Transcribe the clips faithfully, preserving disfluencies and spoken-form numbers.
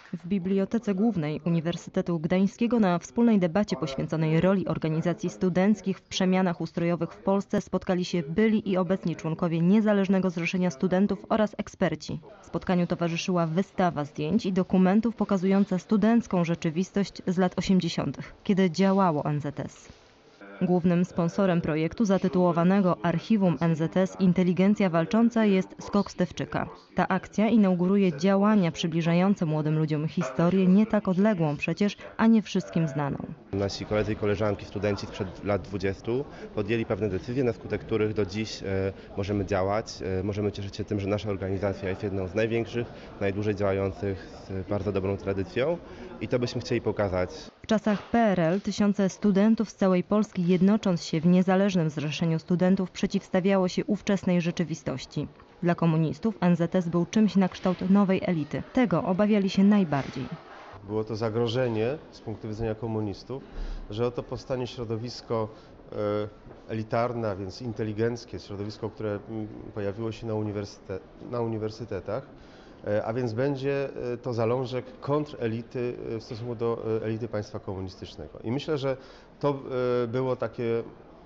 W Bibliotece Głównej Uniwersytetu Gdańskiego na wspólnej debacie poświęconej roli organizacji studenckich w przemianach ustrojowych w Polsce spotkali się byli i obecni członkowie Niezależnego Zrzeszenia Studentów oraz eksperci. Spotkaniu towarzyszyła wystawa zdjęć i dokumentów pokazująca studencką rzeczywistość z lat osiemdziesiątych, kiedy działało N Z S. Głównym sponsorem projektu zatytułowanego Archiwum N Z S Inteligencja Walcząca jest Skok Stefczyka. Ta akcja inauguruje działania przybliżające młodym ludziom historię nie tak odległą przecież, a nie wszystkim znaną. Nasi koledzy i koleżanki, studenci sprzed lat dwudziestu podjęli pewne decyzje, na skutek których do dziś e, możemy działać. E, możemy cieszyć się tym, że nasza organizacja jest jedną z największych, najdłużej działających, z bardzo dobrą tradycją i to byśmy chcieli pokazać. W czasach P R L tysiące studentów z całej Polski, jednocząc się w Niezależnym Zrzeszeniu Studentów, przeciwstawiało się ówczesnej rzeczywistości. Dla komunistów N Z S był czymś na kształt nowej elity. Tego obawiali się najbardziej. Było to zagrożenie z punktu widzenia komunistów, że oto powstanie środowisko elitarne, a więc inteligenckie, środowisko, które pojawiło się na, uniwersytet, na uniwersytetach, a więc będzie to zalążek kontrelity w stosunku do elity państwa komunistycznego. I myślę, że to było takie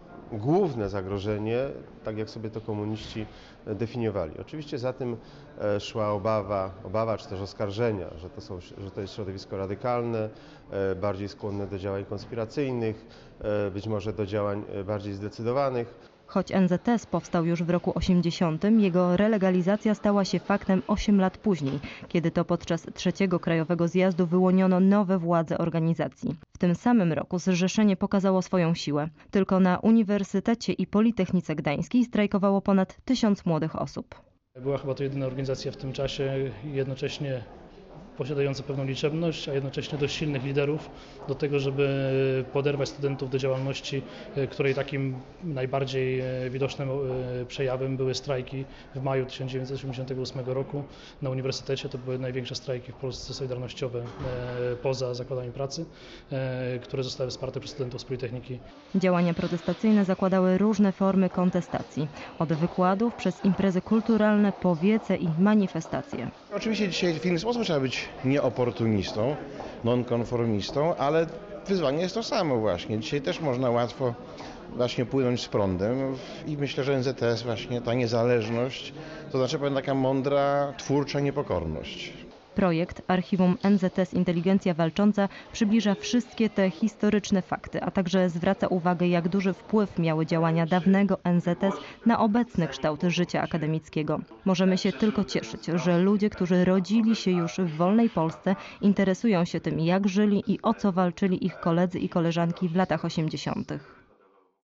główne zagrożenie, tak jak sobie to komuniści definiowali. Oczywiście za tym szła obawa, obawa czy też oskarżenia, że to, są, że to jest środowisko radykalne, bardziej skłonne do działań konspiracyjnych, być może do działań bardziej zdecydowanych. Choć N Z S powstał już w roku osiemdziesiątym, jego relegalizacja stała się faktem osiem lat później, kiedy to podczas trzeciego Krajowego Zjazdu wyłoniono nowe władze organizacji. W tym samym roku zrzeszenie pokazało swoją siłę. Tylko na Uniwersytecie i Politechnice Gdańskiej strajkowało ponad tysiąc młodych osób. Była chyba to jedyna organizacja w tym czasie, jednocześnie posiadająca pewną liczebność, a jednocześnie dość silnych liderów do tego, żeby poderwać studentów do działalności, której takim najbardziej widocznym przejawem były strajki w maju tysiąc dziewięćset osiemdziesiątego ósmego roku na uniwersytecie. To były największe strajki w Polsce solidarnościowe poza zakładami pracy, które zostały wsparte przez studentów z Politechniki. Działania protestacyjne zakładały różne formy kontestacji, od wykładów przez imprezy kulturalne po wiece i manifestacje. Oczywiście dzisiaj w inny sposób trzeba być nieoportunistą, nonkonformistą, ale wyzwanie jest to samo właśnie. Dzisiaj też można łatwo właśnie płynąć z prądem i myślę, że N Z S właśnie ta niezależność, to znaczy pewna taka mądra, twórcza niepokorność. Projekt Archiwum N Z S Inteligencja Walcząca przybliża wszystkie te historyczne fakty, a także zwraca uwagę, jak duży wpływ miały działania dawnego N Z S na obecny kształt życia akademickiego. Możemy się tylko cieszyć, że ludzie, którzy rodzili się już w wolnej Polsce, interesują się tym, jak żyli i o co walczyli ich koledzy i koleżanki w latach osiemdziesiątych.